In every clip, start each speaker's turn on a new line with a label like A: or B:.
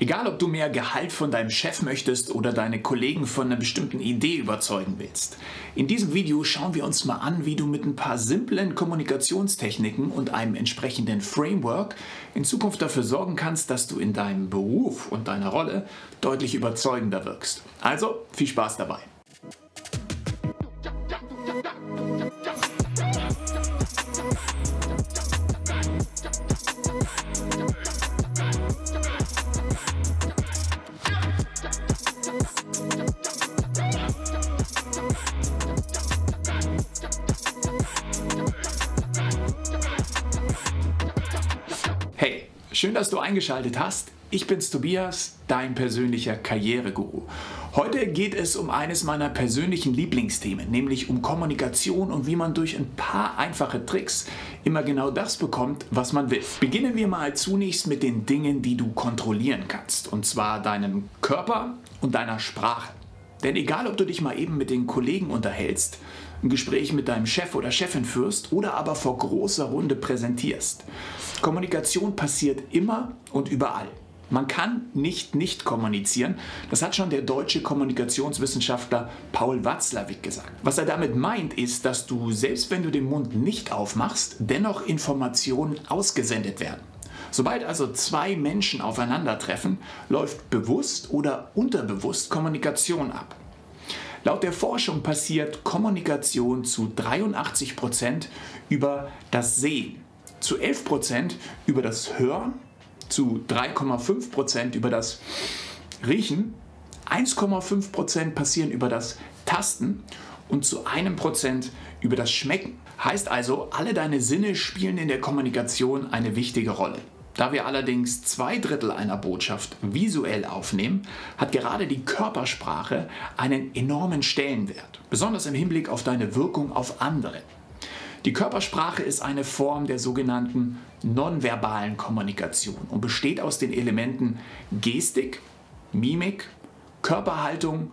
A: Egal, ob du mehr Gehalt von deinem Chef möchtest oder deine Kollegen von einer bestimmten Idee überzeugen willst. In diesem Video schauen wir uns mal an, wie du mit ein paar simplen Kommunikationstechniken und einem entsprechenden Framework in Zukunft dafür sorgen kannst, dass du in deinem Beruf und deiner Rolle deutlich überzeugender wirkst. Also, viel Spaß dabei! Hey, schön, dass du eingeschaltet hast. Ich bin's Tobias, dein persönlicher Karriereguru. Heute geht es um eines meiner persönlichen Lieblingsthemen, nämlich um Kommunikation und wie man durch ein paar einfache Tricks immer genau das bekommt, was man will. Beginnen wir mal zunächst mit den Dingen, die du kontrollieren kannst, und zwar deinem Körper und deiner Sprache. Denn egal, ob du dich mal eben mit den Kollegen unterhältst, ein Gespräch mit deinem Chef oder Chefin führst oder aber vor großer Runde präsentierst, Kommunikation passiert immer und überall. Man kann nicht kommunizieren. Das hat schon der deutsche Kommunikationswissenschaftler Paul Watzlawick gesagt. Was er damit meint, ist, dass du, selbst wenn du den Mund nicht aufmachst, dennoch Informationen ausgesendet werden. Sobald also zwei Menschen aufeinandertreffen, läuft bewusst oder unterbewusst Kommunikation ab. Laut der Forschung passiert Kommunikation zu 83% über das Sehen, zu 11% über das Hören, zu 3,5% über das Riechen, 1,5% passieren über das Tasten und zu 1% über das Schmecken. Heißt also, alle deine Sinne spielen in der Kommunikation eine wichtige Rolle. Da wir allerdings 2/3 einer Botschaft visuell aufnehmen, hat gerade die Körpersprache einen enormen Stellenwert, besonders im Hinblick auf deine Wirkung auf andere. Die Körpersprache ist eine Form der sogenannten nonverbalen Kommunikation und besteht aus den Elementen Gestik, Mimik, Körperhaltung,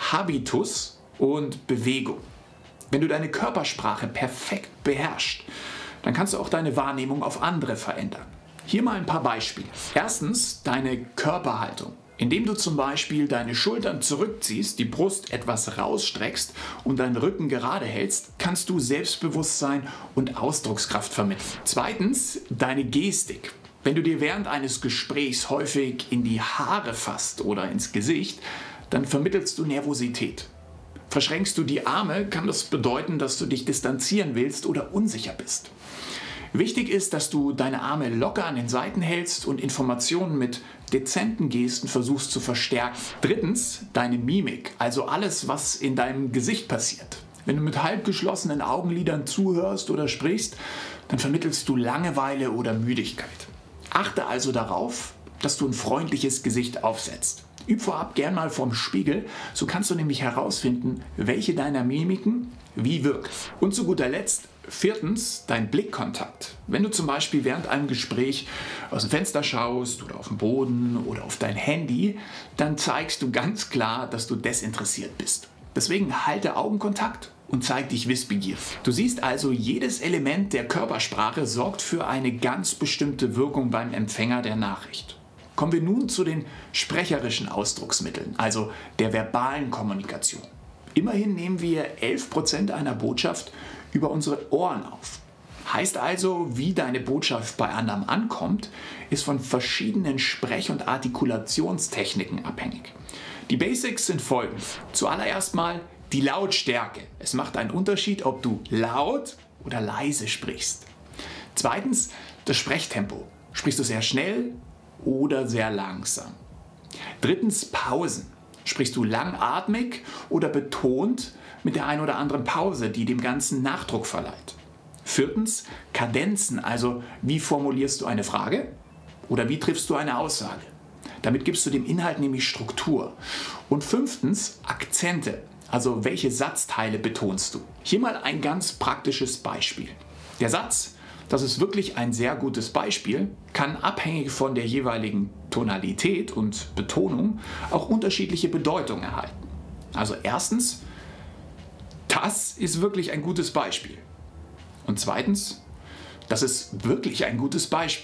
A: Habitus und Bewegung. Wenn du deine Körpersprache perfekt beherrschst, dann kannst du auch deine Wahrnehmung auf andere verändern. Hier mal ein paar Beispiele. Erstens deine Körperhaltung. Indem du zum Beispiel deine Schultern zurückziehst, die Brust etwas rausstreckst und deinen Rücken gerade hältst, kannst du Selbstbewusstsein und Ausdruckskraft vermitteln. Zweitens deine Gestik. Wenn du dir während eines Gesprächs häufig in die Haare fasst oder ins Gesicht, dann vermittelst du Nervosität. Verschränkst du die Arme, kann das bedeuten, dass du dich distanzieren willst oder unsicher bist. Wichtig ist, dass du deine Arme locker an den Seiten hältst und Informationen mit dezenten Gesten versuchst zu verstärken. Drittens, deine Mimik, also alles, was in deinem Gesicht passiert. Wenn du mit halb geschlossenen Augenlidern zuhörst oder sprichst, dann vermittelst du Langeweile oder Müdigkeit. Achte also darauf, dass du ein freundliches Gesicht aufsetzt. Üb vorab gern mal vorm Spiegel, so kannst du nämlich herausfinden, welche deiner Mimiken wie wirkt. Und zu guter Letzt, viertens, dein Blickkontakt. Wenn du zum Beispiel während einem Gespräch aus dem Fenster schaust oder auf den Boden oder auf dein Handy, dann zeigst du ganz klar, dass du desinteressiert bist. Deswegen halte Augenkontakt und zeig dich wissbegierig. Du siehst also, jedes Element der Körpersprache sorgt für eine ganz bestimmte Wirkung beim Empfänger der Nachricht. Kommen wir nun zu den sprecherischen Ausdrucksmitteln, also der verbalen Kommunikation. Immerhin nehmen wir 11% einer Botschaft über unsere Ohren auf. Heißt also, wie deine Botschaft bei anderen ankommt, ist von verschiedenen Sprech- und Artikulationstechniken abhängig. Die Basics sind folgende. Zuallererst mal die Lautstärke. Es macht einen Unterschied, ob du laut oder leise sprichst. Zweitens das Sprechtempo. Sprichst du sehr schnell oder sehr langsam? Drittens Pausen. Sprichst du langatmig oder betont mit der ein oder anderen Pause, die dem Ganzen Nachdruck verleiht? Viertens Kadenzen, also wie formulierst du eine Frage oder wie triffst du eine Aussage? Damit gibst du dem Inhalt nämlich Struktur. Und fünftens Akzente, also welche Satzteile betonst du? Hier mal ein ganz praktisches Beispiel. Der Satz, das ist wirklich ein sehr gutes Beispiel, kann abhängig von der jeweiligen Tonalität und Betonung auch unterschiedliche Bedeutungen erhalten. Also erstens, das ist wirklich ein gutes Beispiel. Und zweitens, das ist wirklich ein gutes Beispiel.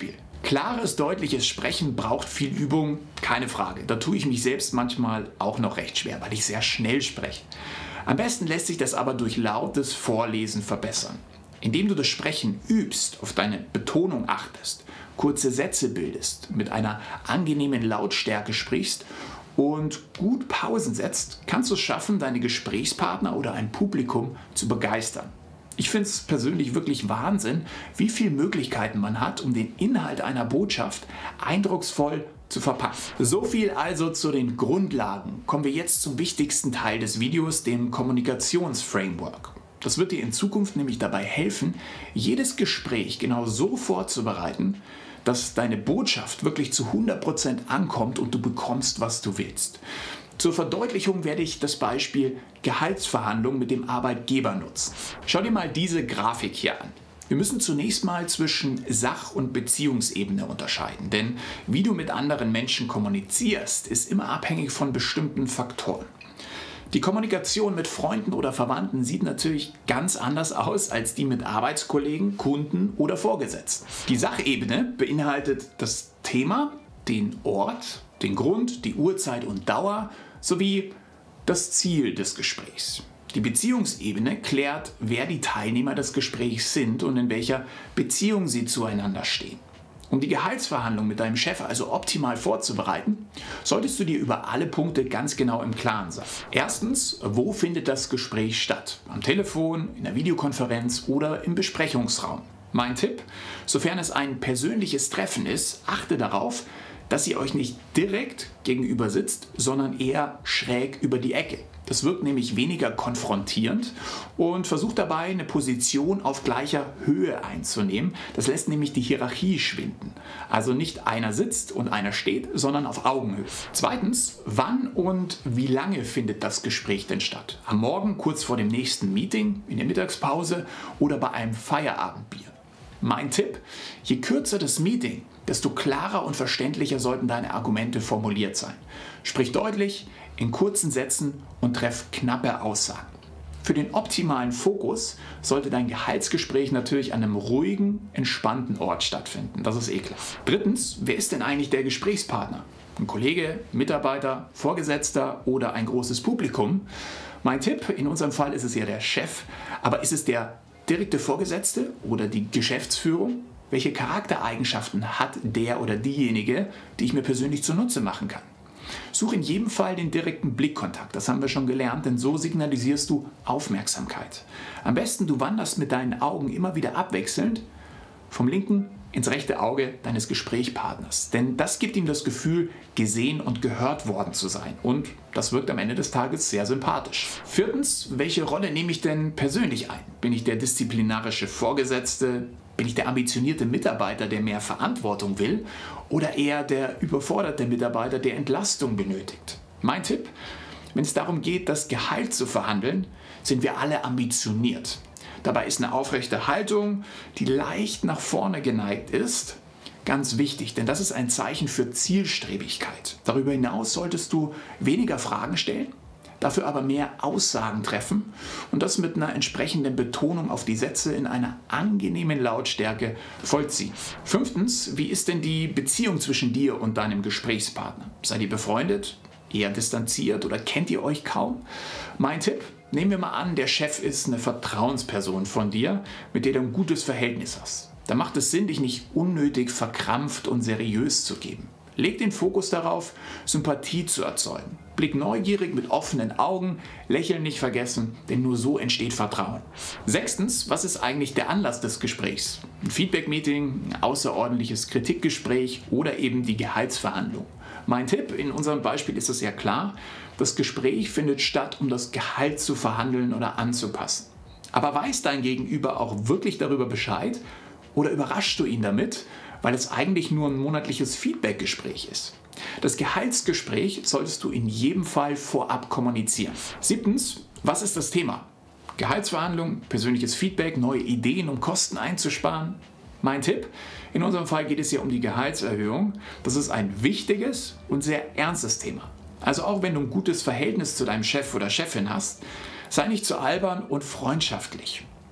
A: Klares, deutliches Sprechen braucht viel Übung, keine Frage. Da tue ich mich selbst manchmal auch noch recht schwer, weil ich sehr schnell spreche. Am besten lässt sich das aber durch lautes Vorlesen verbessern. Indem du das Sprechen übst, auf deine Betonung achtest, kurze Sätze bildest, mit einer angenehmen Lautstärke sprichst und gut Pausen setzt, kannst du es schaffen, deine Gesprächspartner oder ein Publikum zu begeistern. Ich finde es persönlich wirklich Wahnsinn, wie viele Möglichkeiten man hat, um den Inhalt einer Botschaft eindrucksvoll zu verpacken. So viel also zu den Grundlagen. Kommen wir jetzt zum wichtigsten Teil des Videos, dem Kommunikationsframework. Das wird dir in Zukunft nämlich dabei helfen, jedes Gespräch genau so vorzubereiten, dass deine Botschaft wirklich zu 100% ankommt und du bekommst, was du willst. Zur Verdeutlichung werde ich das Beispiel Gehaltsverhandlungen mit dem Arbeitgeber nutzen. Schau dir mal diese Grafik hier an. Wir müssen zunächst mal zwischen Sach- und Beziehungsebene unterscheiden, denn wie du mit anderen Menschen kommunizierst, ist immer abhängig von bestimmten Faktoren. Die Kommunikation mit Freunden oder Verwandten sieht natürlich ganz anders aus als die mit Arbeitskollegen, Kunden oder Vorgesetzten. Die Sachebene beinhaltet das Thema, den Ort, den Grund, die Uhrzeit und Dauer sowie das Ziel des Gesprächs. Die Beziehungsebene klärt, wer die Teilnehmer des Gesprächs sind und in welcher Beziehung sie zueinander stehen. Um die Gehaltsverhandlung mit deinem Chef also optimal vorzubereiten, solltest du dir über alle Punkte ganz genau im Klaren sein. Erstens, wo findet das Gespräch statt? Am Telefon, in der Videokonferenz oder im Besprechungsraum? Mein Tipp, sofern es ein persönliches Treffen ist, achte darauf, dass ihr euch nicht direkt gegenüber sitzt, sondern eher schräg über die Ecke. Das wirkt nämlich weniger konfrontierend und versucht dabei, eine Position auf gleicher Höhe einzunehmen. Das lässt nämlich die Hierarchie schwinden. Also nicht einer sitzt und einer steht, sondern auf Augenhöhe. Zweitens, wann und wie lange findet das Gespräch denn statt? Am Morgen, kurz vor dem nächsten Meeting, in der Mittagspause oder bei einem Feierabendbier? Mein Tipp, je kürzer das Meeting, desto klarer und verständlicher sollten deine Argumente formuliert sein. Sprich deutlich, in kurzen Sätzen und treff knappe Aussagen. Für den optimalen Fokus sollte dein Gehaltsgespräch natürlich an einem ruhigen, entspannten Ort stattfinden. Das ist eh klar. Drittens, wer ist denn eigentlich der Gesprächspartner? Ein Kollege, Mitarbeiter, Vorgesetzter oder ein großes Publikum? Mein Tipp, in unserem Fall ist es ja der Chef, aber ist es der direkte Vorgesetzte oder die Geschäftsführung? Welche Charaktereigenschaften hat der oder diejenige, die ich mir persönlich zunutze machen kann? Such in jedem Fall den direkten Blickkontakt, das haben wir schon gelernt, denn so signalisierst du Aufmerksamkeit. Am besten du wanderst mit deinen Augen immer wieder abwechselnd vom linken ins rechte Auge deines Gesprächspartners, denn das gibt ihm das Gefühl, gesehen und gehört worden zu sein und das wirkt am Ende des Tages sehr sympathisch. Viertens, welche Rolle nehme ich denn persönlich ein? Bin ich der disziplinarische Vorgesetzte? Bin ich der ambitionierte Mitarbeiter, der mehr Verantwortung will? Oder eher der überforderte Mitarbeiter, der Entlastung benötigt? Mein Tipp, wenn es darum geht, das Gehalt zu verhandeln, sind wir alle ambitioniert. Dabei ist eine aufrechte Haltung, die leicht nach vorne geneigt ist, ganz wichtig, denn das ist ein Zeichen für Zielstrebigkeit. Darüber hinaus solltest du weniger Fragen stellen, dafür aber mehr Aussagen treffen und das mit einer entsprechenden Betonung auf die Sätze in einer angenehmen Lautstärke vollziehen. Fünftens, wie ist denn die Beziehung zwischen dir und deinem Gesprächspartner? Seid ihr befreundet, eher distanziert oder kennt ihr euch kaum? Mein Tipp, nehmen wir mal an, der Chef ist eine Vertrauensperson von dir, mit der du ein gutes Verhältnis hast. Da macht es Sinn, dich nicht unnötig verkrampft und seriös zu geben. Leg den Fokus darauf, Sympathie zu erzeugen. Blick neugierig mit offenen Augen, Lächeln nicht vergessen, denn nur so entsteht Vertrauen. Sechstens, was ist eigentlich der Anlass des Gesprächs? Ein Feedback-Meeting, ein außerordentliches Kritikgespräch oder eben die Gehaltsverhandlung? Mein Tipp, in unserem Beispiel ist es ja klar, das Gespräch findet statt, um das Gehalt zu verhandeln oder anzupassen. Aber weiß dein Gegenüber auch wirklich darüber Bescheid oder überraschst du ihn damit, weil es eigentlich nur ein monatliches Feedbackgespräch ist? Das Gehaltsgespräch solltest du in jedem Fall vorab kommunizieren. Siebtens, was ist das Thema? Gehaltsverhandlung, persönliches Feedback, neue Ideen, um Kosten einzusparen? Mein Tipp, in unserem Fall geht es ja um die Gehaltserhöhung. Das ist ein wichtiges und sehr ernstes Thema. Also auch wenn du ein gutes Verhältnis zu deinem Chef oder Chefin hast, sei nicht zu albern und freundschaftlich.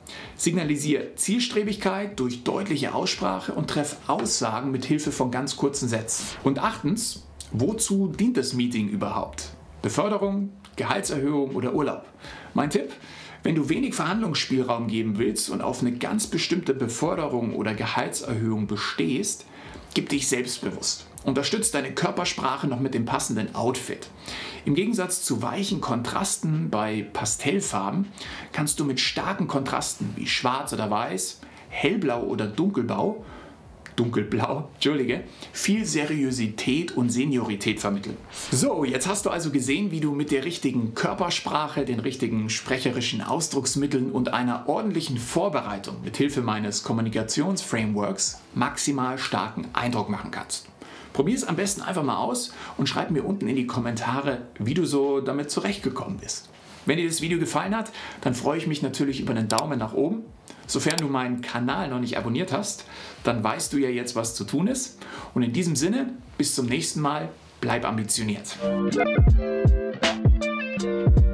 A: Signalisiere Zielstrebigkeit durch deutliche Aussprache und treff Aussagen mit Hilfe von ganz kurzen Sätzen. Und achtens, wozu dient das Meeting überhaupt? Beförderung, Gehaltserhöhung oder Urlaub? Mein Tipp: Wenn du wenig Verhandlungsspielraum geben willst und auf eine ganz bestimmte Beförderung oder Gehaltserhöhung bestehst, gib dich selbstbewusst. Unterstützt deine Körpersprache noch mit dem passenden Outfit. Im Gegensatz zu weichen Kontrasten bei Pastellfarben kannst du mit starken Kontrasten wie schwarz oder weiß, hellblau oder dunkelblau, viel Seriosität und Seniorität vermitteln. So, jetzt hast du also gesehen, wie du mit der richtigen Körpersprache, den richtigen sprecherischen Ausdrucksmitteln und einer ordentlichen Vorbereitung mit Hilfe meines Kommunikationsframeworks maximal starken Eindruck machen kannst. Probier es am besten einfach mal aus und schreib mir unten in die Kommentare, wie du so damit zurechtgekommen bist. Wenn dir das Video gefallen hat, dann freue ich mich natürlich über einen Daumen nach oben. Sofern du meinen Kanal noch nicht abonniert hast, dann weißt du ja jetzt, was zu tun ist. Und in diesem Sinne, bis zum nächsten Mal, bleib ambitioniert.